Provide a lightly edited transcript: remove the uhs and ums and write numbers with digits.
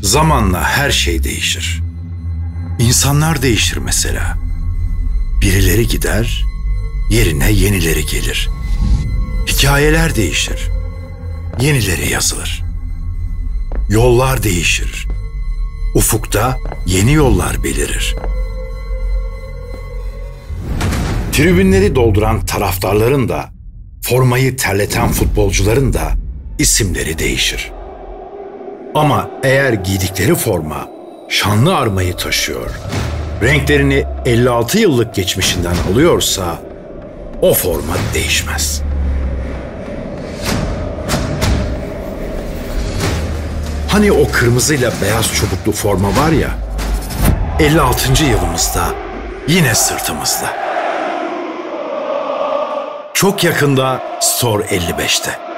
Zamanla her şey değişir. İnsanlar değişir mesela. Birileri gider, yerine yenileri gelir. Hikayeler değişir, yenileri yazılır. Yollar değişir. Ufukta yeni yollar belirir. Tribünleri dolduran taraftarların da, formayı terleten futbolcuların da isimleri değişir. Ama eğer giydikleri forma şanlı armayı taşıyor, renklerini 56 yıllık geçmişinden alıyorsa o forma değişmez. Hani o kırmızıyla beyaz çubuklu forma var ya, 56. yılımızda yine sırtımızda. Çok yakında Store 55'te.